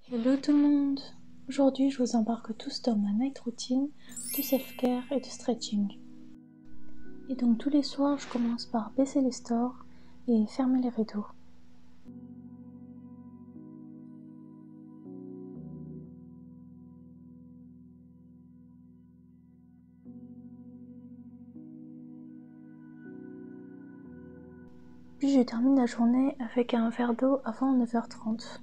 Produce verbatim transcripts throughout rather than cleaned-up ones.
Hello tout le monde! Aujourd'hui, je vous embarque tous dans ma night routine de self-care et de stretching. Et donc tous les soirs, je commence par baisser les stores et fermer les rideaux. Puis je termine la journée avec un verre d'eau avant neuf heures trente.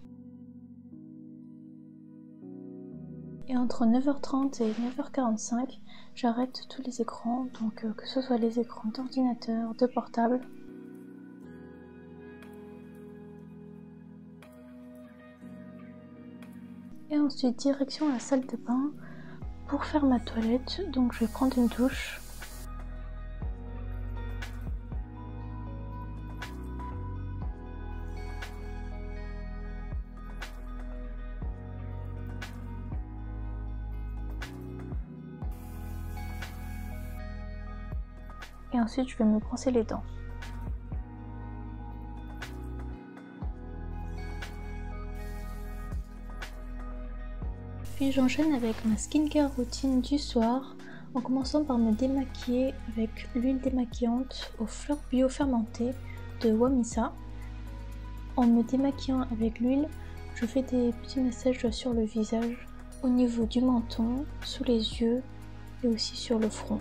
Et entre neuf heures trente et neuf heures quarante-cinq, j'arrête tous les écrans, donc euh, que ce soit les écrans d'ordinateur, de portable. Et ensuite direction la salle de bain pour faire ma toilette, donc je vais prendre une douche. Et ensuite je vais me brosser les dents. Puis j'enchaîne avec ma skincare routine du soir en commençant par me démaquiller avec l'huile démaquillante aux fleurs bio fermentées de Wamisa. En me démaquillant avec l'huile, je fais des petits massages sur le visage, au niveau du menton, sous les yeux et aussi sur le front.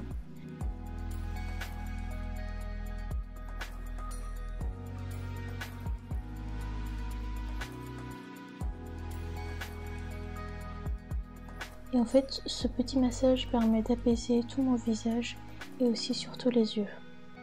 Et en fait, ce petit massage permet d'apaiser tout mon visage et aussi surtout les yeux.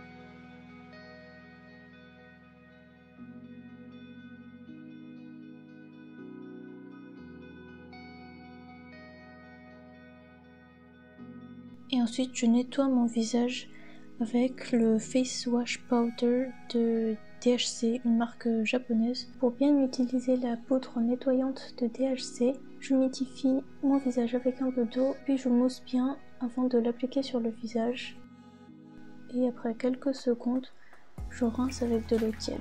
Et ensuite, je nettoie mon visage avec le Face Wash Powder de D H C, une marque japonaise. Pour bien utiliser la poudre nettoyante de D H C, j'humidifie mon visage avec un peu d'eau, puis je mousse bien avant de l'appliquer sur le visage. Et après quelques secondes, je rince avec de l'eau tiède.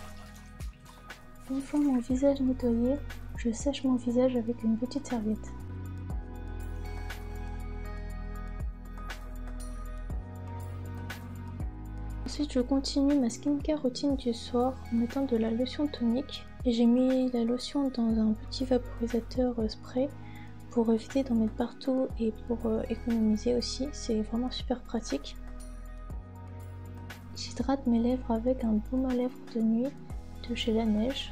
Une fois mon visage nettoyé, je sèche mon visage avec une petite serviette. Ensuite, je continue ma skincare routine du soir en mettant de la lotion tonique. Et j'ai mis la lotion dans un petit vaporisateur spray pour éviter d'en mettre partout et pour économiser aussi. C'est vraiment super pratique. J'hydrate mes lèvres avec un baume à lèvres de nuit de chez Laneige.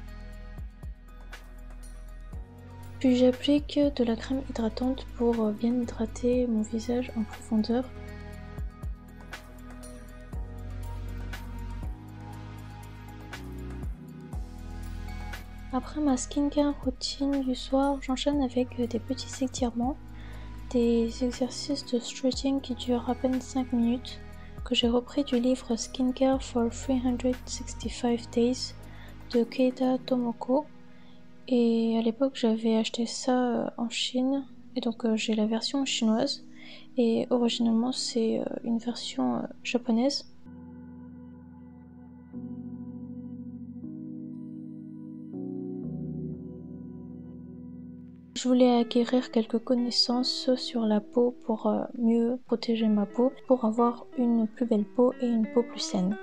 Puis j'applique de la crème hydratante pour bien hydrater mon visage en profondeur. Après ma skincare routine du soir, j'enchaîne avec des petits étirements, des exercices de stretching qui durent à peine cinq minutes, que j'ai repris du livre Skincare for three hundred sixty-five days de Keita Tomoko. Et à l'époque, j'avais acheté ça en Chine, et donc euh, j'ai la version chinoise, et originalement c'est euh, une version euh, japonaise. Je voulais acquérir quelques connaissances sur la peau pour euh, mieux protéger ma peau, pour avoir une plus belle peau et une peau plus saine.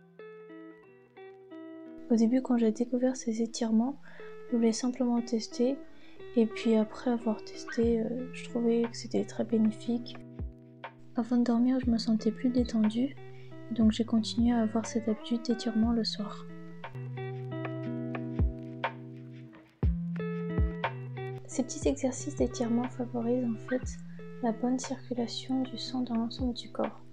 Au début, quand j'ai découvert ces étirements, je voulais simplement tester, et puis après avoir testé, euh, je trouvais que c'était très bénéfique. Avant de dormir, je me sentais plus détendue, donc j'ai continué à avoir cette habitude d'étirement le soir. Ces petits exercices d'étirement favorisent en fait la bonne circulation du sang dans l'ensemble du corps.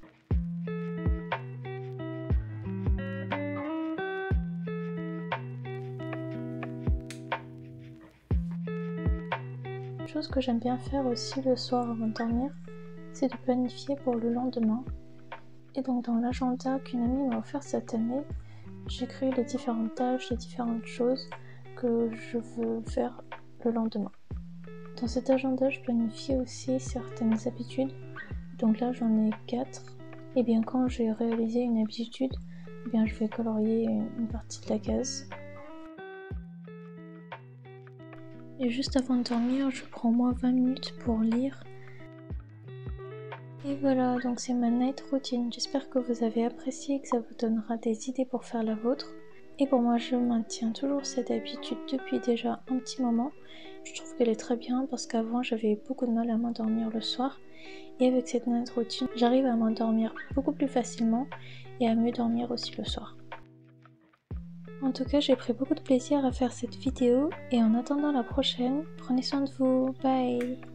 Une chose que j'aime bien faire aussi le soir avant de dormir, c'est de planifier pour le lendemain. Et donc dans l'agenda qu'une amie m'a offert cette année, j'écris les différentes tâches, les différentes choses que je veux faire le lendemain. Dans cet agenda, je planifie aussi certaines habitudes. Donc là, j'en ai quatre. Et bien quand j'ai réalisé une habitude, eh bien je vais colorier une partie de la case. Et juste avant de dormir, je prends au moins vingt minutes pour lire. Et voilà, donc c'est ma night routine. J'espère que vous avez apprécié et que ça vous donnera des idées pour faire la vôtre. Et pour moi, je maintiens toujours cette habitude depuis déjà un petit moment. Je trouve qu'elle est très bien parce qu'avant, j'avais beaucoup de mal à m'endormir le soir. Et avec cette night routine, j'arrive à m'endormir beaucoup plus facilement et à mieux dormir aussi le soir. En tout cas, j'ai pris beaucoup de plaisir à faire cette vidéo et en attendant la prochaine, prenez soin de vous. Bye!